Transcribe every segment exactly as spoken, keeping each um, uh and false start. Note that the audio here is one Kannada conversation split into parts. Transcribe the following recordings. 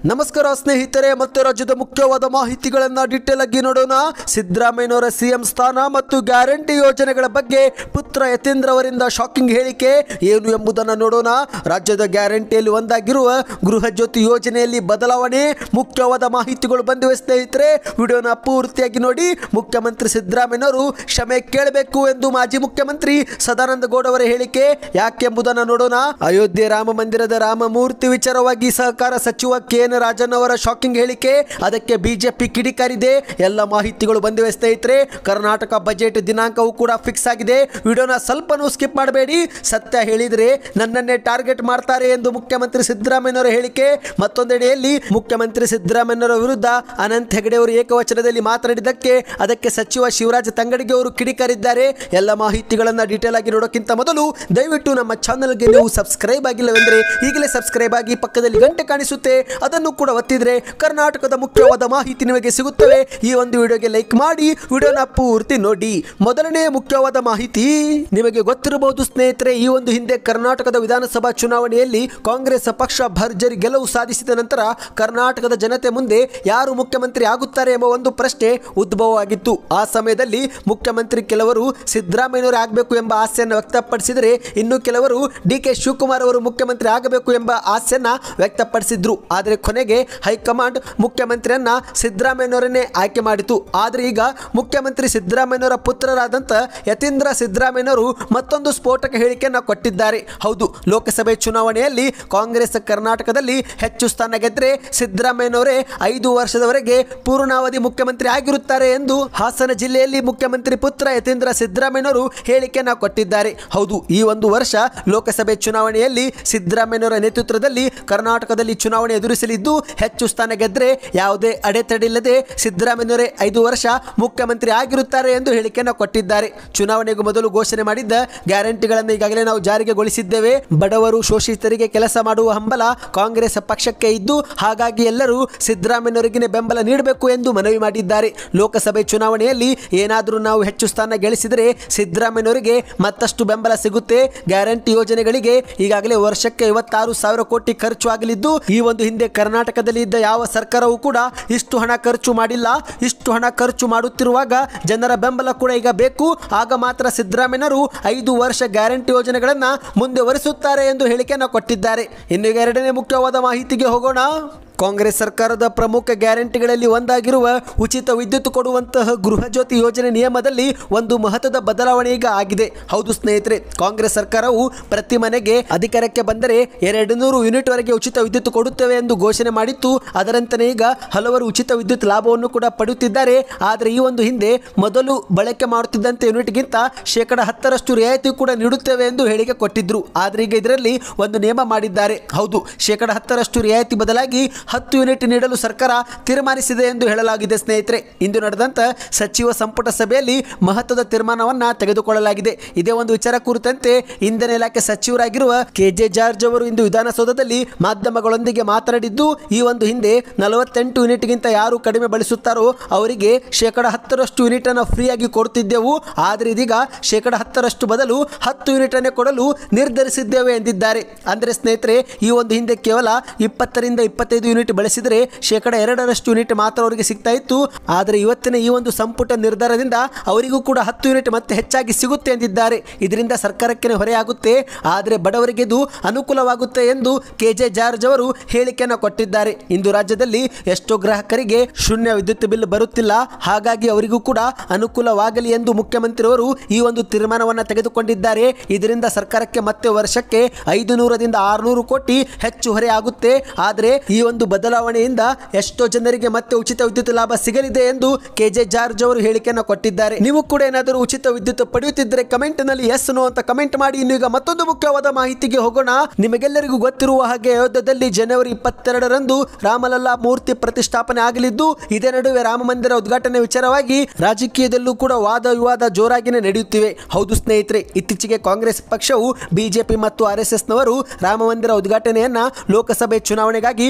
ನಮಸ್ಕಾರ ಸ್ನೇಹಿತರೆ, ಮತ್ತೆ ರಾಜ್ಯದ ಮುಖ್ಯವಾದ ಮಾಹಿತಿಗಳನ್ನು ಡೀಟೇಲ್ ಆಗಿ ನೋಡೋಣ. ಸಿದ್ದರಾಮಯ್ಯನವರ ಸಿಎಂ ಸ್ಥಾನ ಮತ್ತು ಗ್ಯಾರಂಟಿ ಯೋಜನೆಗಳ ಬಗ್ಗೆ ಪುತ್ರ ಯತೀಂದ್ರ ಅವರಿಂದ ಶಾಕಿಂಗ್ ಹೇಳಿಕೆ ಏನು ಎಂಬುದನ್ನು ನೋಡೋಣ. ರಾಜ್ಯದ ಗ್ಯಾರಂಟಿಯಲ್ಲಿ ಒಂದಾಗಿರುವ ಗೃಹ ಜ್ಯೋತಿ ಯೋಜನೆಯಲ್ಲಿ ಬದಲಾವಣೆ, ಮುಖ್ಯವಾದ ಮಾಹಿತಿಗಳು ಬಂದಿವೆ ಸ್ನೇಹಿತರೆ. ವಿಡಿಯೋನ ಪೂರ್ತಿಯಾಗಿ ನೋಡಿ. ಮುಖ್ಯಮಂತ್ರಿ ಸಿದ್ದರಾಮಯ್ಯನವರು ಕ್ಷಮೆ ಕೇಳಬೇಕು ಎಂದು ಮಾಜಿ ಮುಖ್ಯಮಂತ್ರಿ ಸದಾನಂದ ಗೌಡ ಅವರ ಹೇಳಿಕೆ ಯಾಕೆಂಬುದನ್ನು ನೋಡೋಣ. ಅಯೋಧ್ಯೆ ರಾಮ ಮಂದಿರದ ರಾಮಮೂರ್ತಿ ವಿಚಾರವಾಗಿ ಸಹಕಾರ ಸಚಿವ ಕೆ ಎನ್ ರಾಜನ್ ಅವರ ಶಾಕಿಂಗ್ ಹೇಳಿಕೆ, ಅದಕ್ಕೆ ಬಿಜೆಪಿ ಕಿಡಿಕಾರಿದೆ. ಎಲ್ಲ ಮಾಹಿತಿಗಳು ಬಂದಿವೆ ಸ್ನೇಹಿತರೆ. ಕರ್ನಾಟಕ ಬಜೆಟ್ ದಿನಾಂಕವೂ ಕೂಡ ಫಿಕ್ಸ್ ಆಗಿದೆ. ವಿಡಿಯೋನ ಸ್ವಲ್ಪನೂ ಸ್ಕಿಪ್ ಮಾಡಬೇಡಿ. ಸತ್ಯ ಹೇಳಿದರೆ ನನ್ನನ್ನೇ ಟಾರ್ಗೆಟ್ ಮಾಡ್ತಾರೆ ಎಂದು ಮುಖ್ಯಮಂತ್ರಿ ಸಿದ್ದರಾಮಯ್ಯನವರ ಹೇಳಿಕೆ. ಮತ್ತೊಂದೆಡೆಯಲ್ಲಿ ಮುಖ್ಯಮಂತ್ರಿ ಸಿದ್ದರಾಮಯ್ಯನವರ ವಿರುದ್ಧ ಅನಂತ್ ಹೆಗಡೆ ಅವರು ಏಕವಚನದಲ್ಲಿ ಮಾತನಾಡಿದ್ದಕ್ಕೆ ಅದಕ್ಕೆ ಸಚಿವ ಶಿವರಾಜ್ ತಂಗಡಗಿ ಅವರು ಕಿಡಿಕಾರಿದ್ದಾರೆ. ಎಲ್ಲ ಮಾಹಿತಿಗಳನ್ನು ಡೀಟೇಲ್ ಆಗಿ ನೋಡೋಕ್ಕಿಂತ ಮೊದಲು ದಯವಿಟ್ಟು ನಮ್ಮ ಚಾನಲ್ಗೆ ನೀವು ಸಬ್ಸ್ಕ್ರೈಬ್ ಆಗಿಲ್ಲವೆಂದರೆ ಈಗಲೇ ಸಬ್ಸ್ಕ್ರೈಬ್ ಆಗಿ ಪಕ್ಕದಲ್ಲಿ ಗಂಟೆ ಕಾಣಿಸುತ್ತೆ, ಅದನ್ನು ಕೂಡ ಒತ್ತಿದ್ರೆ ಕರ್ನಾಟಕದ ಮುಖ್ಯವಾದ ಮಾಹಿತಿ ನಿಮಗೆ ಸಿಗುತ್ತವೆ. ಈ ಒಂದು ವಿಡಿಯೋಗೆ ಲೈಕ್ ಮಾಡಿ, ವಿಡಿಯೋನ ಪೂರ್ತಿ ನೋಡಿ. ಮೊದಲನೇ ಮುಖ್ಯವಾದ ಮಾಹಿತಿ ನಿಮಗೆ ಗೊತ್ತಿರಬಹುದು ಸ್ನೇಹಿತರೆ. ಈ ಒಂದು ಹಿಂದೆ ಕರ್ನಾಟಕದ ವಿಧಾನಸಭಾ ಚುನಾವಣೆಯಲ್ಲಿ ಕಾಂಗ್ರೆಸ್ ಪಕ್ಷ ಭರ್ಜರಿ ಗೆಲುವು ಸಾಧಿಸಿದ ನಂತರ ಕರ್ನಾಟಕದ ಜನತೆ ಮುಂದೆ ಯಾರು ಮುಖ್ಯಮಂತ್ರಿ ಆಗುತ್ತಾರೆ ಎಂಬ ಒಂದು ಪ್ರಶ್ನೆ ಉದ್ಭವವಾಗಿತ್ತು. ಆ ಸಮಯದಲ್ಲಿ ಮುಖ್ಯಮಂತ್ರಿ ಕೆಲವರು ಸಿದ್ದರಾಮಯ್ಯನವರು ಆಗಬೇಕು ಎಂಬ ಆಸೆಯನ್ನು ವ್ಯಕ್ತಪಡಿಸಿದರೆ, ಇನ್ನು ಕೆಲವರು ಡಿ ಕೆ ಶಿವಕುಮಾರ್ ಅವರು ಮುಖ್ಯಮಂತ್ರಿ ಆಗಬೇಕು ಎಂಬ ಆಸೆಯನ್ನ ವ್ಯಕ್ತಪಡಿಸಿದ್ರು. ಆದರೆ ಕೊನೆಗೆ ಹೈಕಮಾಂಡ್ ಮುಖ್ಯಮಂತ್ರಿಯನ್ನ ಸಿದ್ದರಾಮಯ್ಯನವರನ್ನೇ ಆಯ್ಕೆ ಮಾಡಿತು. ಆದರೆ ಈಗ ಮುಖ್ಯಮಂತ್ರಿ ಸಿದ್ದರಾಮಯ್ಯನವರ ಪುತ್ರರಾದಂಥ ಯತೀಂದ್ರ ಸಿದ್ದರಾಮಯ್ಯನವರು ಮತ್ತೊಂದು ಸ್ಫೋಟಕ ಹೇಳಿಕೆಯನ್ನು ಕೊಟ್ಟಿದ್ದಾರೆ. ಹೌದು, ಲೋಕಸಭೆ ಚುನಾವಣೆಯಲ್ಲಿ ಕಾಂಗ್ರೆಸ್ ಕರ್ನಾಟಕದಲ್ಲಿ ಹೆಚ್ಚು ಸ್ಥಾನ ಗೆದ್ದರೆ ಸಿದ್ದರಾಮಯ್ಯನವರೇ ಐದು ವರ್ಷದವರೆಗೆ ಪೂರ್ಣಾವಧಿ ಮುಖ್ಯಮಂತ್ರಿ ಆಗಿರುತ್ತಾರೆ ಎಂದು ಹಾಸನ ಜಿಲ್ಲೆಯಲ್ಲಿ ಮುಖ್ಯಮಂತ್ರಿ ಪುತ್ರ ಯತೀಂದ್ರ ಸಿದ್ದರಾಮಯ್ಯನವರು ಹೇಳಿಕೆಯನ್ನು ಕೊಟ್ಟಿದ್ದಾರೆ. ಹೌದು, ಈ ಒಂದು ವರ್ಷ ಲೋಕಸಭೆ ಚುನಾವಣೆಯಲ್ಲಿ ಸಿದ್ದರಾಮಯ್ಯನವರ ನೇತೃತ್ವದಲ್ಲಿ ಕರ್ನಾಟಕದಲ್ಲಿ ಚುನಾವಣೆ ಎದುರಿಸಲಿದ್ದು, ಹೆಚ್ಚು ಸ್ಥಾನ ಗೆದ್ದರೆ ಯಾವುದೇ ಅಡೆತಡೆಯಿಲ್ಲದೆ ಸಿದ್ದರಾಮಯ್ಯನವರೇ ಐದು ವರ್ಷ ಮುಖ್ಯಮಂತ್ರಿ ಆಗಿರುತ್ತಾರೆ ಎಂದು ಹೇಳಿಕೆಯನ್ನು ಕೊಟ್ಟಿದ್ದಾರೆ. ಚುನಾವಣೆಗೂ ಮೊದಲು ಘೋಷಣೆ ಮಾಡಿದ್ದ ಗ್ಯಾರಂಟಿಗಳನ್ನು ಈಗಾಗಲೇ ನಾವು ಜಾರಿಗೆಗೊಳಿಸಿದ್ದೇವೆ. ಬಡವರು ಶೋಷಿತರಿಗೆ ಕೆಲಸ ಮಾಡುವ ಹಂಬಲ ಕಾಂಗ್ರೆಸ್ ಪಕ್ಷಕ್ಕೆ ಇದ್ದು, ಹಾಗಾಗಿ ಎಲ್ಲರೂ ಸಿದ್ದರಾಮಯ್ಯನವರಿಗೆ ಬೆಂಬಲ ನೀಡಬೇಕು ಎಂದು ಮನವಿ ಮಾಡಿದ್ದಾರೆ. ಲೋಕಸಭೆ ಚುನಾವಣೆಯಲ್ಲಿ ಏನಾದರೂ ನಾವು ಹೆಚ್ಚು ಸ್ಥಾನ ಗಳಿಸಿದರೆ ಸಿದ್ದರಾಮಯ್ಯನವರಿಗೆ ಮತ್ತಷ್ಟು ಬೆಂಬಲ ಸಿಗುತ್ತೆ. ಗ್ಯಾರಂಟಿ ಯೋಜನೆಗಳಿಗೆ ಈಗಾಗಲೇ ವರ್ಷಕ್ಕೆ ಐವತ್ತಾರು ಸಾವಿರ ಕೋಟಿ ಖರ್ಚು ಆಗಲಿದ್ದು, ಈ ಒಂದು ಹಿಂದೆ ಕರ್ನಾಟಕದಲ್ಲಿ ಇದ್ದ ಯಾವ ಸರ್ಕಾರವೂ ಕೂಡ ಇಷ್ಟು ಹಣ ಖರ್ಚು ಮಾಡಿಲ್ಲ. ಇಷ್ಟು ಹಣ ಖರ್ಚು ಮಾಡುತ್ತಿರುವಾಗ ಜನರ ಬೆಂಬಲ ಕೂಡ ಈಗ ಬೇಕು. ಆಗ ಮಾತ್ರ ಸಿದ್ದರಾಮಯ್ಯನವರು ಐದು ವರ್ಷ ಗ್ಯಾರಂಟಿ ಯೋಜನೆಗಳನ್ನು ಮುಂದುವರಿಸುತ್ತಾರೆ ಎಂದು ಹೇಳಿಕೆಯನ್ನು ಕೊಟ್ಟಿದ್ದಾರೆ. ಇನ್ನು ಎರಡನೇ ಮುಖ್ಯವಾದ ಮಾಹಿತಿಗೆ ಹೋಗೋಣ. ಕಾಂಗ್ರೆಸ್ ಸರ್ಕಾರದ ಪ್ರಮುಖ ಗ್ಯಾರಂಟಿಗಳಲ್ಲಿ ಒಂದಾಗಿರುವ ಉಚಿತ ವಿದ್ಯುತ್ ಕೊಡುವಂತಹ ಗೃಹ ಜ್ಯೋತಿ ಯೋಜನೆ ನಿಯಮದಲ್ಲಿ ಒಂದು ಮಹತ್ವದ ಬದಲಾವಣೆ ಈಗ ಆಗಿದೆ. ಹೌದು ಸ್ನೇಹಿತರೆ, ಕಾಂಗ್ರೆಸ್ ಸರ್ಕಾರವು ಪ್ರತಿ ಮನೆಗೆ ಅಧಿಕಾರಕ್ಕೆ ಬಂದರೆ ಎರಡು ನೂರು ಯೂನಿಟ್ ವರೆಗೆ ಉಚಿತ ವಿದ್ಯುತ್ ಕೊಡುತ್ತೇವೆ ಎಂದು ಘೋಷಣೆ ಮಾಡಿತ್ತು. ಅದರಂತೆ ಈಗ ಹಲವರು ಉಚಿತ ವಿದ್ಯುತ್ ಲಾಭವನ್ನು ಕೂಡ ಪಡೆಯುತ್ತಿದ್ದಾರೆ. ಆದರೆ ಈ ಒಂದು ಹಿಂದೆ ಮೊದಲು ಬಳಕೆ ಮಾಡುತ್ತಿದ್ದಂತೆ ಯೂನಿಟ್ಗಿಂತ ಶೇಕಡ ಹತ್ತರಷ್ಟು ರಿಯಾಯಿತಿ ಕೂಡ ನೀಡುತ್ತೇವೆ ಎಂದು ಹೇಳಿಕೆ ಕೊಟ್ಟಿದ್ರು. ಆದರೆ ಈಗ ಇದರಲ್ಲಿ ಒಂದು ನಿಯಮ ಮಾಡಿದ್ದಾರೆ. ಹೌದು, ಶೇಕಡ ಹತ್ತರಷ್ಟು ರಿಯಾಯಿತಿ ಬದಲಾಗಿ ಹತ್ತು ಯೂನಿಟ್ ನೀಡಲು ಸರ್ಕಾರ ತೀರ್ಮಾನಿಸಿದೆ ಎಂದು ಹೇಳಲಾಗಿದೆ. ಸ್ನೇಹಿತರೆ, ಇಂದು ನಡೆದಂತ ಸಚಿವ ಸಂಪುಟ ಸಭೆಯಲ್ಲಿ ಮಹತ್ವದ ತೀರ್ಮಾನವನ್ನ ತೆಗೆದುಕೊಳ್ಳಲಾಗಿದೆ. ಇದೇ ಒಂದು ವಿಚಾರ ಕುರಿತಂತೆ ಇಂಧನ ಇಲಾಖೆ ಸಚಿವರಾಗಿರುವ ಕೆ ಜೆ ಜಾರ್ಜ್ ಅವರು ಇಂದು ವಿಧಾನಸೌಧದಲ್ಲಿ ಮಾಧ್ಯಮಗಳೊಂದಿಗೆ ಮಾತನಾಡಿದ್ದು, ಈ ಒಂದು ಹಿಂದೆ ನಲವತ್ತೆಂಟು ಯೂನಿಟ್ಗಿಂತ ಯಾರು ಕಡಿಮೆ ಬಳಸುತ್ತಾರೋ ಅವರಿಗೆ ಶೇಕಡ ಹತ್ತರಷ್ಟು ಯೂನಿಟ್ ಅನ್ನು ಫ್ರೀಯಾಗಿ ಕೊಡುತ್ತಿದ್ದೆವು. ಆದರೆ ಇದೀಗ ಶೇಕಡ ಹತ್ತರಷ್ಟು ಬದಲು ಹತ್ತು ಯೂನಿಟ್ ಅನ್ನೇ ಕೊಡಲು ನಿರ್ಧರಿಸಿದ್ದೇವೆ ಎಂದಿದ್ದಾರೆ. ಅಂದರೆ ಸ್ನೇಹಿತರೆ, ಈ ಒಂದು ಹಿಂದೆ ಕೇವಲ ಇಪ್ಪತ್ತರಿಂದ ಇಪ್ಪತ್ತೈದು ಯೂನಿಟ್ ಬಳಸಿದರೆ ಶೇಕಡ ಎರಡರಷ್ಟು ಯೂನಿಟ್ ಮಾತ್ರ ಅವರಿಗೆ ಸಿಗ್ತಾ ಇತ್ತು. ಆದರೆ ಇವತ್ತಿನ ಈ ಒಂದು ಸಂಪುಟ ನಿರ್ಧಾರದಿಂದ ಅವರಿಗೂ ಕೂಡ ಹತ್ತು ಯೂನಿಟ್ ಮತ್ತೆ ಹೆಚ್ಚಾಗಿ ಸಿಗುತ್ತೆ ಎಂದಿದ್ದಾರೆ. ಇದರಿಂದ ಸರ್ಕಾರಕ್ಕೆ ಹೊರೆಯಾಗುತ್ತೆ, ಆದರೆ ಬಡವರಿಗೆ ಇದು ಅನುಕೂಲವಾಗುತ್ತೆ ಎಂದು ಕೆ ಜೆ ಜಾರ್ಜ್ ಅವರು ಹೇಳಿಕೆಯನ್ನು ಕೊಟ್ಟಿದ್ದಾರೆ. ಇಂದು ರಾಜ್ಯದಲ್ಲಿ ಎಷ್ಟೋ ಗ್ರಾಹಕರಿಗೆ ಶೂನ್ಯ ವಿದ್ಯುತ್ ಬಿಲ್ ಬರುತ್ತಿಲ್ಲ, ಹಾಗಾಗಿ ಅವರಿಗೂ ಕೂಡ ಅನುಕೂಲವಾಗಲಿ ಎಂದು ಮುಖ್ಯಮಂತ್ರಿ ಅವರು ಈ ಒಂದು ತೀರ್ಮಾನವನ್ನು ತೆಗೆದುಕೊಂಡಿದ್ದಾರೆ. ಇದರಿಂದ ಸರ್ಕಾರಕ್ಕೆ ಮತ್ತೆ ವರ್ಷಕ್ಕೆ ಐದು ನೂರರಿಂದ ಆರುನೂರು ಕೋಟಿ ಹೆಚ್ಚು ಹೊರೆ ಆಗುತ್ತೆ. ಆದರೆ ಈ ಒಂದು ಬದಲಾವಣೆಯಿಂದ ಎಷ್ಟೋ ಜನರಿಗೆ ಮತ್ತೆ ಉಚಿತ ವಿದ್ಯುತ್ ಲಾಭ ಸಿಗಲಿದೆ ಎಂದು ಕೆ ಜೆ ಜಾರ್ಜ್ ಅವರು ಹೇಳಿಕೆಯನ್ನು ಕೊಟ್ಟಿದ್ದಾರೆ. ನೀವು ಕೂಡ ಏನಾದರೂ ಉಚಿತ ವಿದ್ಯುತ್ ಪಡೆಯುತ್ತಿದ್ದರೆ ಕಮೆಂಟ್ ನಲ್ಲಿ ಎಸ್ ನೋ ಅಂತ ಕಮೆಂಟ್ ಮಾಡಿ. ಇನ್ನು ಈಗ ಮತ್ತೊಂದು ಮುಖ್ಯವಾದ ಮಾಹಿತಿಗೆ ಹೋಗೋಣ. ನಿಮಗೆಲ್ಲರಿಗೂ ಗೊತ್ತಿರುವ ಹಾಗೆ ಅಯೋಧ್ಯೆಯಲ್ಲಿ ಜನವರಿ ಇಪ್ಪತ್ತೆರಡರಂದು ರಾಮಲಲ್ಲಾ ಮೂರ್ತಿ ಪ್ರತಿಷ್ಠಾಪನೆ ಆಗಲಿದ್ದು, ಇದೇ ನಡುವೆ ರಾಮ ಮಂದಿರ ಉದ್ಘಾಟನೆ ವಿಚಾರವಾಗಿ ರಾಜಕೀಯದಲ್ಲೂ ಕೂಡ ವಾದ ವಿವಾದ ಜೋರಾಗಿನೇ ನಡೆಯುತ್ತಿವೆ. ಹೌದು ಸ್ನೇಹಿತರೆ, ಇತ್ತೀಚೆಗೆ ಕಾಂಗ್ರೆಸ್ ಪಕ್ಷವು ಬಿಜೆಪಿ ಮತ್ತು ಆರ್ ಎಸ್ ಎಸ್ ನವರು ರಾಮ ಮಂದಿರ ಉದ್ಘಾಟನೆಯನ್ನ ಲೋಕಸಭೆ ಚುನಾವಣೆಗಾಗಿ ದುರುಪಯೋಗ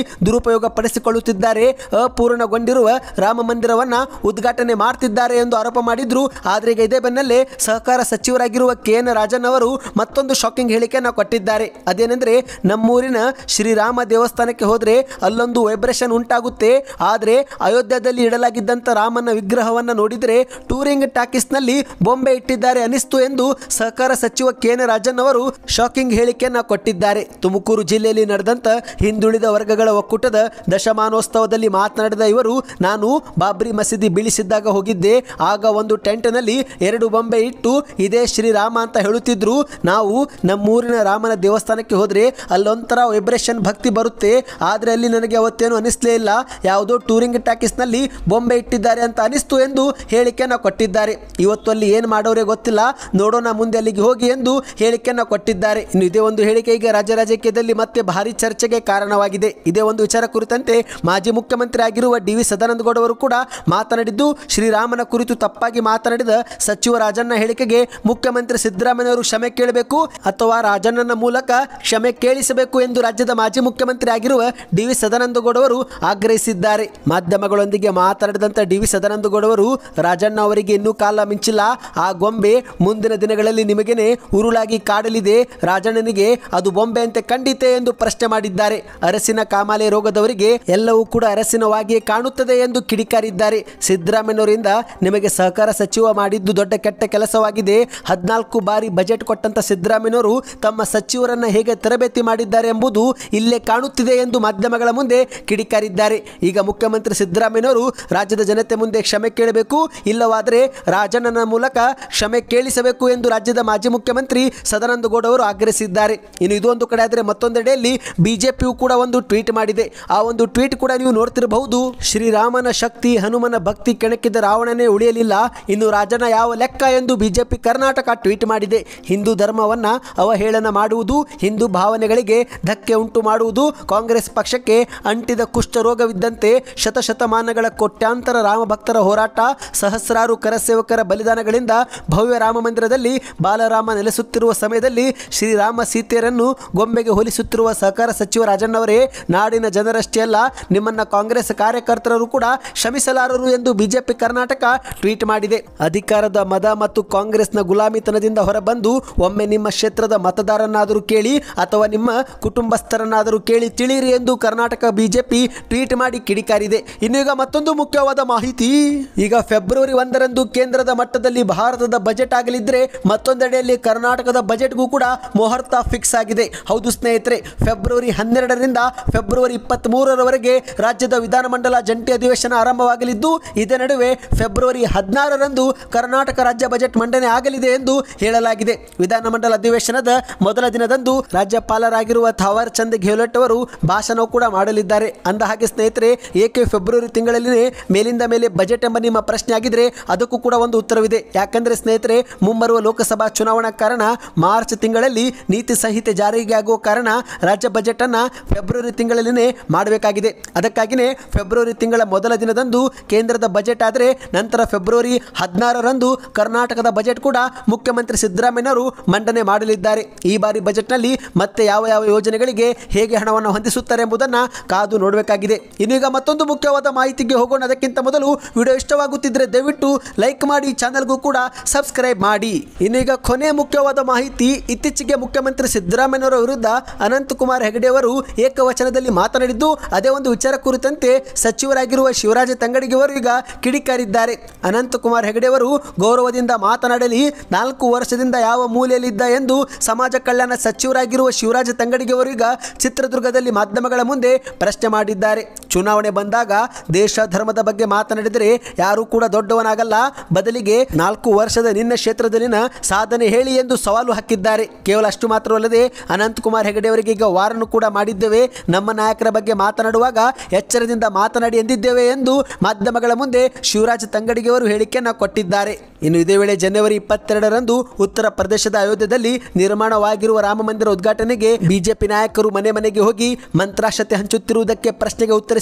ದುರುಪಯೋಗ ಪಡಿಸಿಕೊಳ್ಳುತ್ತಿದ್ದಾರೆ, ಅಪೂರ್ಣಗೊಂಡಿರುವ ರಾಮ ಮಂದಿರವನ್ನ ಉದ್ಘಾಟನೆ ಮಾಡ್ತಿದ್ದಾರೆ ಎಂದು ಆರೋಪ ಮಾಡಿದ್ರು. ಆದ್ರೆ ಈಗ ಇದೇ ಬೆನ್ನಲ್ಲೇ ಸಹಕಾರ ಸಚಿವರಾಗಿರುವ ಕೆ ಎನ್ ರಾಜನ್ ಅವರು ಮತ್ತೊಂದು ಶಾಕಿಂಗ್ ಹೇಳಿಕೆಯನ್ನು ಕೊಟ್ಟಿದ್ದಾರೆ. ಅದೇನೆಂದ್ರೆ, ನಮ್ಮೂರಿನ ಶ್ರೀರಾಮ ದೇವಸ್ಥಾನಕ್ಕೆ ಹೋದ್ರೆ ಅಲ್ಲೊಂದು ವೈಬ್ರೇಷನ್ ಉಂಟಾಗುತ್ತೆ, ಆದ್ರೆ ಅಯೋಧ್ಯದಲ್ಲಿ ಇಡಲಾಗಿದ್ದಂತ ರಾಮನ ವಿಗ್ರಹವನ್ನ ನೋಡಿದ್ರೆ ಟೂರಿಂಗ್ ಟಾಕೀಸ್ ನಲ್ಲಿ ಬೊಂಬೆ ಇಟ್ಟಿದ್ದಾರೆ ಅನಿಸ್ತು ಎಂದು ಸಹಕಾರ ಸಚಿವ ಕೆ ಎನ್ ರಾಜನ್ ಅವರು ಶಾಕಿಂಗ್ ಹೇಳಿಕೆಯನ್ನ ಕೊಟ್ಟಿದ್ದಾರೆ. ತುಮಕೂರು ಜಿಲ್ಲೆಯಲ್ಲಿ ನಡೆದಂತ ಹಿಂದುಳಿದ ವರ್ಗಗಳ ಒಕ್ಕೂಟದ ದಶಮಾನೋತ್ಸವದಲ್ಲಿ ಮಾತನಾಡಿದ ಇವರು, ನಾನು ಬಾಬ್ರಿ ಮಸೀದಿ ಬೀಳಿಸಿದ್ದಾಗ ಹೋಗಿದ್ದೆ. ಆಗ ಒಂದು ಟೆಂಟ್ ನಲ್ಲಿ ಎರಡು ಬೊಂಬೆ ಇಟ್ಟು ಇದೇ ಶ್ರೀರಾಮ ಅಂತ ಹೇಳುತ್ತಿದ್ರು. ನಾವು ನಮ್ಮೂರಿನ ರಾಮನ ದೇವಸ್ಥಾನಕ್ಕೆ ಹೋದ್ರೆ ಅಲ್ಲೊಂಥರ ವೈಬ್ರೇಷನ್ ಭಕ್ತಿ ಬರುತ್ತೆ, ಆದ್ರೆ ಅಲ್ಲಿ ನನಗೆ ಅವತ್ತೇನು ಅನಿಸ್ಲೇ ಇಲ್ಲ, ಯಾವುದೋ ಟೂರಿಂಗ್ ಟಾಕೀಸ್ ನಲ್ಲಿ ಬೊಂಬೆ ಇಟ್ಟಿದ್ದಾರೆ ಅಂತ ಅನಿಸ್ತು ಎಂದು ಹೇಳಿಕೆಯನ್ನು ಕೊಟ್ಟಿದ್ದಾರೆ. ಇವತ್ತು ಅಲ್ಲಿ ಏನು ಮಾಡೋರೇ ಗೊತ್ತಿಲ್ಲ, ನೋಡೋಣ ಮುಂದೆ ಅಲ್ಲಿಗೆ ಹೋಗಿ ಎಂದು ಹೇಳಿಕೆಯನ್ನು ಕೊಟ್ಟಿದ್ದಾರೆ. ಇನ್ನು ಇದೇ ಒಂದು ಹೇಳಿಕೆ ಈಗ ರಾಜ್ಯ ರಾಜಕೀಯದಲ್ಲಿ ಮತ್ತೆ ಭಾರಿ ಚರ್ಚೆಗೆ ಕಾರಣವಾಗಿದೆ. ಇದೇ ಒಂದು ವಿಚಾರ ಕುರಿತಂತೆ ಮಾಜಿ ಮುಖ್ಯಮಂತ್ರಿ ಆಗಿರುವ ಡಿ ವಿ ಸದಾನಂದಗೌಡ ಅವರು ಕೂಡ ಮಾತನಾಡಿದ್ದು, ಶ್ರೀರಾಮನ ಕುರಿತು ತಪ್ಪಾಗಿ ಮಾತನಾಡಿದ ಸಚಿವ ರಾಜಣ್ಣ ಹೇಳಿಕೆಗೆ ಮುಖ್ಯಮಂತ್ರಿ ಸಿದ್ದರಾಮಯ್ಯವರು ಕ್ಷಮೆ ಕೇಳಬೇಕು ಅಥವಾ ರಾಜಣ್ಣನ ಮೂಲಕ ಕ್ಷಮೆ ಕೇಳಿಸಬೇಕು ಎಂದು ರಾಜ್ಯದ ಮಾಜಿ ಮುಖ್ಯಮಂತ್ರಿ ಆಗಿರುವ ಡಿ ವಿ ಸದಾನಂದಗೌಡ ಅವರು ಆಗ್ರಹಿಸಿದ್ದಾರೆ. ಮಾಧ್ಯಮಗಳೊಂದಿಗೆ ಮಾತನಾಡಿದಂತ ಡಿ ವಿ ಸದಾನಂದಗೌಡ ಅವರು, ರಾಜಣ್ಣ ಅವರಿಗೆ ಇನ್ನೂ ಕಾಲ ಮಿಂಚಿಲ್ಲ, ಆ ಗೊಂಬೆ ಮುಂದಿನ ದಿನಗಳಲ್ಲಿ ನಿಮಗೇನೆ ಉರುಳಾಗಿ ಕಾಡಲಿದೆ, ರಾಜಣ್ಣನಿಗೆ ಅದು ಬೊಂಬೆ ಅಂತೆ ಕಂಡಿತೆ ಎಂದು ಪ್ರಶ್ನೆ ಮಾಡಿದ್ದಾರೆ. ಅರಸಿನ ಕಾಮಾಲೆ ರೋಗದವರಿಗೆ ಎಲ್ಲವೂ ಕೂಡ ಅರಸಿನವಾಗಿಯೇ ಕಾಣುತ್ತದೆ ಎಂದು ಕಿಡಿಕಾರಿದ್ದಾರೆ. ಸಿದ್ದರಾಮಯ್ಯನವರಿಂದ ನಿಮಗೆ ಸಹಕಾರ ಸಚಿವ ಮಾಡಿದ್ದು ದೊಡ್ಡ ಕೆಟ್ಟ ಕೆಲಸವಾಗಿದೆ. ಹದಿನಾಲ್ಕು ಬಾರಿ ಬಜೆಟ್ ಕೊಟ್ಟಂತ ಸಿದ್ದರಾಮಯ್ಯನವರು ತಮ್ಮ ಸಚಿವರನ್ನ ಹೇಗೆ ತರಬೇತಿ ಮಾಡಿದ್ದಾರೆ ಎಂಬುದು ಇಲ್ಲೇ ಕಾಣುತ್ತಿದೆ ಎಂದು ಮಾಧ್ಯಮಗಳ ಮುಂದೆ ಕಿಡಿಕಾರಿದ್ದಾರೆ. ಈಗ ಮುಖ್ಯಮಂತ್ರಿ ಸಿದ್ದರಾಮಯ್ಯನವರು ರಾಜ್ಯದ ಜನತೆ ಮುಂದೆ ಕ್ಷಮೆ ಕೇಳಬೇಕು, ಇಲ್ಲವಾದರೆ ರಾಜಣ್ಣನ ಮೂಲಕ ಕ್ಷಮೆ ಕೇಳಿಸಬೇಕು ಎಂದು ರಾಜ್ಯದ ಮಾಜಿ ಮುಖ್ಯಮಂತ್ರಿ ಸದಾನಂದಗೌಡ ಅವರು ಆಗ್ರಹಿಸಿದ್ದಾರೆ. ಇನ್ನು ಇದೊಂದು ಕಡೆ ಆದರೆ ಮತ್ತೊಂದೆಡೆಯಲ್ಲಿ ಬಿಜೆಪಿಯು ಕೂಡ ಒಂದು ಟ್ವೀಟ್ ಮಾಡಿದೆ. ಆ ಒಂದು ಟ್ವೀಟ್ ಕೂಡ ನೀವು ನೋಡ್ತಿರಬಹುದು. ಶ್ರೀರಾಮನ ಶಕ್ತಿ ಹನುಮನ ಭಕ್ತಿ ಕೆಣಕಿದ ರಾವಣನೇ ಉಳಿಯಲಿಲ್ಲ, ಇನ್ನು ರಾಜನ ಯಾವ ಲೆಕ್ಕ ಎಂದು ಬಿಜೆಪಿ ಕರ್ನಾಟಕ ಟ್ವೀಟ್ ಮಾಡಿದೆ. ಹಿಂದೂ ಧರ್ಮವನ್ನ ಅವಹೇಳನ ಮಾಡುವುದು, ಹಿಂದೂ ಭಾವನೆಗಳಿಗೆ ಧಕ್ಕೆ ಉಂಟು ಮಾಡುವುದು ಕಾಂಗ್ರೆಸ್ ಪಕ್ಷಕ್ಕೆ ಅಂಟಿದ ಕುಷ್ಠರೋಗವಿದ್ದಂತೆ. ಶತಶತಮಾನಗಳ ಕೋಟ್ಯಾಂತರ ರಾಮ ಭಕ್ತರ ಹೋರಾಟ, ಸಹಸ್ರಾರು ಕರಸೇವಕರ ಬಲಿದಾನಗಳಿಂದ ಭವ್ಯ ರಾಮ ಮಂದಿರದಲ್ಲಿ ಬಾಲರಾಮ ನೆಲೆಸುತ್ತಿರುವ ಸಮಯದಲ್ಲಿ ಶ್ರೀರಾಮ ಸೀತೆಯರನ್ನು ಗೊಂಬೆಗೆ ಹೋಲಿಸುತ್ತಿರುವ ಸಹಕಾರ ಸಚಿವ ರಾಜಣ್ಣವರೇ, ನಾಡಿನ ಜನರಷ್ಟೇ ಅಲ್ಲ ನಿಮ್ಮನ್ನ ಕಾಂಗ್ರೆಸ್ ಕಾರ್ಯಕರ್ತರು ಕೂಡ ಕ್ಷಮಿಸಲಾರರು ಎಂದು ಬಿಜೆಪಿ ಕರ್ನಾಟಕ ಟ್ವೀಟ್ ಮಾಡಿದೆ. ಅಧಿಕಾರದ ಮದ ಮತ್ತು ಕಾಂಗ್ರೆಸ್ನ ಗುಲಾಮಿತನದಿಂದ ಹೊರಬಂದು ಒಮ್ಮೆ ನಿಮ್ಮ ಕ್ಷೇತ್ರದ ಮತದಾರನಾದರೂ ಕೇಳಿ ಅಥವಾ ನಿಮ್ಮ ಕುಟುಂಬಸ್ಥರನ್ನಾದರೂ ಕೇಳಿ ತಿಳಿಯಿರಿ ಎಂದು ಕರ್ನಾಟಕ ಬಿಜೆಪಿ ಟ್ವೀಟ್ ಮಾಡಿ ಕಿಡಿಕಾರಿದೆ. ಇನ್ನು ಈಗ ಮತ್ತೊಂದು ಮುಖ್ಯವಾದ ಮಾಹಿತಿ. ಈಗ ಫೆಬ್ರವರಿ ಒಂದರಂದು ಕೇಂದ್ರದ ಮಟ್ಟದಲ್ಲಿ ಭಾರತದ ಬಜೆಟ್ ಆಗಲಿದ್ರೆ, ಮತ್ತೊಂದೆಡೆಯಲ್ಲಿ ಕರ್ನಾಟಕದ ಬಜೆಟ್ಗೂ ಕೂಡ ಮುಹೂರ್ತ ಫಿಕ್ಸ್ ಆಗಿದೆ. ಹೌದು ಸ್ನೇಹಿತರೆ, ಫೆಬ್ರವರಿ ಹನ್ನೆರಡರಿಂದ ಫೆಬ್ರವರಿ ಇಪ್ಪತ್ತ್ ಮೂರರವರೆಗೆ ರಾಜ್ಯದ ವಿಧಾನಮಂಡಲ ಜಂಟಿ ಅಧಿವೇಶನ ಆರಂಭವಾಗಲಿದ್ದು, ಇದೇ ನಡುವೆ ಫೆಬ್ರವರಿ ಹದಿನಾರರಂದು ಕರ್ನಾಟಕ ರಾಜ್ಯ ಬಜೆಟ್ ಮಂಡನೆ ಆಗಲಿದೆ ಎಂದು ಹೇಳಲಾಗಿದೆ. ವಿಧಾನಮಂಡಲ ಅಧಿವೇಶನದ ಮೊದಲ ದಿನದಂದು ರಾಜ್ಯಪಾಲರಾಗಿರುವ ಥಾವರ್ ಚಂದ್ ಗೆಹ್ಲೋಟ್ ಅವರು ಭಾಷಣ ಕೂಡ ಮಾಡಲಿದ್ದಾರೆ. ಅಂದ ಹಾಗೆ ಸ್ನೇಹಿತರೆ, ಏಕೆ ಫೆಬ್ರವರಿ ತಿಂಗಳಲ್ಲಿ ಮೇಲಿಂದ ಮೇಲೆ ಬಜೆಟ್ ಎಂಬ ನಿಮ್ಮ ಪ್ರಶ್ನೆ ಆಗಿದ್ರೆ ಅದಕ್ಕೂ ಕೂಡ ಒಂದು ಉತ್ತರವಿದೆ. ಯಾಕಂದ್ರೆ ಸ್ನೇಹಿತರೆ, ಮುಂಬರುವ ಲೋಕಸಭಾ ಚುನಾವಣಾ ಕಾರಣ ಮಾರ್ಚ್ ತಿಂಗಳಲ್ಲಿ ನೀತಿ ಸಂಹಿತೆ ಜಾರಿಗೆ ಆಗುವ ಕಾರಣ ರಾಜ್ಯ ಬಜೆಟ್ ಅನ್ನ ಫೆಬ್ರವರಿ ತಿಂಗಳಲ್ಲಿನೇ ಮಾಡಬೇಕಾಗಿದೆ. ಅದಕ್ಕಾಗಿಯೇ ಫೆಬ್ರವರಿ ತಿಂಗಳ ಮೊದಲ ದಿನದಂದು ಕೇಂದ್ರದ ಬಜೆಟ್ ಆದರೆ, ನಂತರ ಫೆಬ್ರವರಿ ಹದಿನಾರರಂದು ಕರ್ನಾಟಕದ ಬಜೆಟ್ ಕೂಡ ಮುಖ್ಯಮಂತ್ರಿ ಸಿದ್ದರಾಮಯ್ಯನವರು ಮಂಡನೆ ಮಾಡಲಿದ್ದಾರೆ. ಈ ಬಾರಿ ಬಜೆಟ್ನಲ್ಲಿ ಮತ್ತೆ ಯಾವ ಯಾವ ಯೋಜನೆಗಳಿಗೆ ಹೇಗೆ ಹಣವನ್ನು ಹೊಂದಿಸುತ್ತಾರೆ ಎಂಬುದನ್ನು ಕಾದು ನೋಡಬೇಕಾಗಿದೆ. ಇನ್ನೀಗ ಮತ್ತೊಂದು ಮುಖ್ಯವಾದ ಮಾಹಿತಿಗೆ ಹೋಗೋಣ. ಅದಕ್ಕಿಂತ ಮೊದಲು ವಿಡಿಯೋ ಇಷ್ಟವಾಗುತ್ತಿದ್ದರೆ ದಯವಿಟ್ಟು ಲೈಕ್ ಮಾಡಿ, ಚಾನಲ್ಗೂ ಕೂಡ ಸಬ್ಸ್ಕ್ರೈಬ್ ಮಾಡಿ. ಇನ್ನೀಗ ಕೊನೆ ಮುಖ್ಯವಾದ ಮಾಹಿತಿ. ಇತ್ತೀಚೆಗೆ ಮುಖ್ಯಮಂತ್ರಿ ಸಿದ್ದರಾಮಯ್ಯನವರ ವಿರುದ್ಧ ಅನಂತಕುಮಾರ್ ಹೆಗಡೆ ಅವರು ಏಕವಚನದಲ್ಲಿ ಮಾತನಾಡಿದ್ದು, ಅದೇ ಒಂದು ವಿಚಾರ ಕುರಿತಂತೆ ಸಚಿವರಾಗಿರುವ ಶಿವರಾಜ ತಂಗಡಗಿ ಅವರು ಈಗ ಕಿಡಿಕಾರಿದ್ದಾರೆ. ಅನಂತಕುಮಾರ್ ಹೆಗಡೆ ಅವರು ಗೌರವದಿಂದ ಮಾತನಾಡಲಿ, ನಾಲ್ಕು ವರ್ಷದಿಂದ ಯಾವ ಮೂಲೆಯಲ್ಲಿದ್ದ ಎಂದು ಸಮಾಜ ಕಲ್ಯಾಣ ಸಚಿವರಾಗಿರುವ ಶಿವರಾಜ ತಂಗಡಗಿ ಅವರು ಈಗ ಚಿತ್ರದುರ್ಗದಲ್ಲಿ ಮಾಧ್ಯಮಗಳ ಮುಂದೆ ಪ್ರಶ್ನೆ ಮಾಡಿದ್ದಾರೆ. ಚುನಾವಣೆ ಬಂದಾಗ ದೇಶ ಧರ್ಮದ ಬಗ್ಗೆ ಮಾತನಾಡಿದರೆ ಯಾರೂ ಕೂಡ ದೊಡ್ಡವನಾಗಲ್ಲ, ಬದಲಿಗೆ ನಾಲ್ಕು ವರ್ಷದ ನಿನ್ನ ಕ್ಷೇತ್ರದಲ್ಲಿನ ಸಾಧನೆ ಹೇಳಿ ಎಂದು ಸವಾಲು ಹಾಕಿದ್ದಾರೆ. ಕೇವಲ ಅಷ್ಟು ಮಾತ್ರವಲ್ಲದೆ ಅನಂತಕುಮಾರ್ ಹೆಗಡೆ ಅವರಿಗೆ ಈಗ ವಾರನ್ನು ಕೂಡ ಮಾಡಿದ್ದೇವೆ, ನಮ್ಮ ನಾಯಕರ ಬಗ್ಗೆ ಮಾತನಾಡುವಾಗ ಎಚ್ಚರದಿಂದ ಮಾತನಾಡಿ ಎಂದಿದ್ದೇವೆ ಎಂದು ಮಾಧ್ಯಮಗಳ ಮುಂದೆ ಶಿವರಾಜ ತಂಗಡಗಿ ಅವರು ಹೇಳಿಕೆಯನ್ನು ಕೊಟ್ಟಿದ್ದಾರೆ. ಇನ್ನು ಇದೇ ವೇಳೆ ಜನವರಿ ಇಪ್ಪತ್ತೆರಡರಂದು ಉತ್ತರ ಪ್ರದೇಶದ ಅಯೋಧ್ಯೆಯಲ್ಲಿ ನಿರ್ಮಾಣವಾಗಿರುವ ರಾಮ ಮಂದಿರ ಉದ್ಘಾಟನೆಗೆ ಬಿಜೆಪಿ ನಾಯಕರು ಮನೆ ಮನೆಗೆ ಹೋಗಿ ಮಂತ್ರಾಕ್ಷತೆ ಹಂಚುತ್ತಿರುವುದಕ್ಕೆ ಪ್ರಶ್ನೆಗೆ ಉತ್ತರಿಸಿ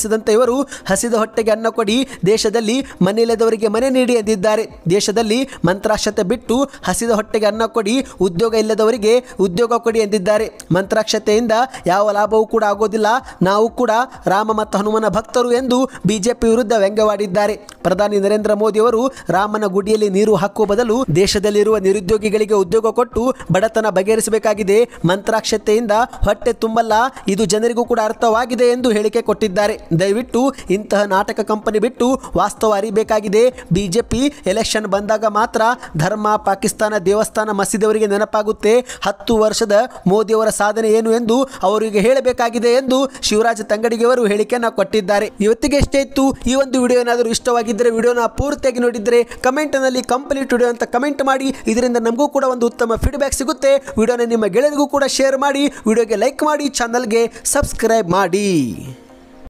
ತಿಳಿಸಿದಂತೆ ಇವರು ಹಸಿದ ಹೊಟ್ಟೆಗೆ ಅನ್ನ ಕೊಡಿ, ದೇಶದಲ್ಲಿ ಮನೆಯಿಲ್ಲದವರಿಗೆ ಮನೆ ನೀಡಿ ಎಂದಿದ್ದಾರೆ. ದೇಶದಲ್ಲಿ ಮಂತ್ರಾಕ್ಷತೆ ಬಿಟ್ಟು ಹಸಿದ ಹೊಟ್ಟೆಗೆ ಅನ್ನ ಕೊಡಿ, ಉದ್ಯೋಗ ಇಲ್ಲದವರಿಗೆ ಉದ್ಯೋಗ ಕೊಡಿ ಎಂದಿದ್ದಾರೆ. ಮಂತ್ರಾಕ್ಷತೆಯಿಂದ ಯಾವ ಲಾಭವೂ ಕೂಡ ಆಗೋದಿಲ್ಲ, ನಾವು ಕೂಡ ರಾಮ ಮತ್ತು ಹನುಮನ ಭಕ್ತರು ಎಂದು ಬಿಜೆಪಿ ವಿರುದ್ಧ ವ್ಯಂಗ್ಯವಾಡಿದ್ದಾರೆ. ಪ್ರಧಾನಿ ನರೇಂದ್ರ ಮೋದಿ ಅವರು ರಾಮನ ಗುಡಿಯಲ್ಲಿ ನೀರು ಹಾಕುವ ಬದಲು ದೇಶದಲ್ಲಿರುವ ನಿರುದ್ಯೋಗಿಗಳಿಗೆ ಉದ್ಯೋಗ ಕೊಟ್ಟು ಬಡತನ ಬಗೆಹರಿಸಬೇಕಾಗಿದೆ. ಮಂತ್ರಾಕ್ಷತೆಯಿಂದ ಹೊಟ್ಟೆ ತುಂಬಲ್ಲ, ಇದು ಜನರಿಗೂ ಕೂಡ ಅರ್ಥವಾಗಿದೆ ಎಂದು ಹೇಳಿಕೆ ಕೊಟ್ಟಿದ್ದಾರೆ. ದಯವಿಟ್ಟು ಇಂತಹ ನಾಟಕ ಕಂಪನಿ ಬಿಟ್ಟು ವಾಸ್ತವ ಅರಿಬೇಕಾಗಿದೆ. ಬಿಜೆಪಿ ಎಲೆಕ್ಷನ್ ಬಂದಾಗ ಮಾತ್ರ ಧರ್ಮ, ಪಾಕಿಸ್ತಾನ, ದೇವಸ್ಥಾನ, ಮಸೀದಿಯವರಿಗೆ ನೆನಪಾಗುತ್ತೆ. ಹತ್ತು ವರ್ಷದ ಮೋದಿಯವರ ಸಾಧನೆ ಏನು ಎಂದು ಅವರಿಗೆ ಹೇಳಬೇಕಾಗಿದೆ ಎಂದು ಶಿವರಾಜ್ ತಂಗಡಿಗೆ ಅವರು ಹೇಳಿಕೆಯನ್ನು ಕೊಟ್ಟಿದ್ದಾರೆ. ಇವತ್ತಿಗೆ ಎಷ್ಟೇ ಇತ್ತು. ಈ ಒಂದು ವಿಡಿಯೋ ಏನಾದರೂ ಇಷ್ಟವಾಗಿದ್ದರೆ ವಿಡಿಯೋನ ಪೂರ್ತಿಯಾಗಿ ನೋಡಿದರೆ ಕಮೆಂಟ್ನಲ್ಲಿ ಕಂಪ್ಲೀಟ್ ವಿಡಿಯೋ ಅಂತ ಕಮೆಂಟ್ ಮಾಡಿ. ಇದರಿಂದ ನಮಗೂ ಕೂಡ ಒಂದು ಉತ್ತಮ ಫೀಡ್ಬ್ಯಾಕ್ ಸಿಗುತ್ತೆ. ವಿಡಿಯೋನ ನಿಮ್ಮ ಗೆಳೆಯರಿಗೂ ಕೂಡ ಶೇರ್ ಮಾಡಿ, ವಿಡಿಯೋಗೆ ಲೈಕ್ ಮಾಡಿ, ಚಾನಲ್ಗೆ ಸಬ್ಸ್ಕ್ರೈಬ್ ಮಾಡಿ.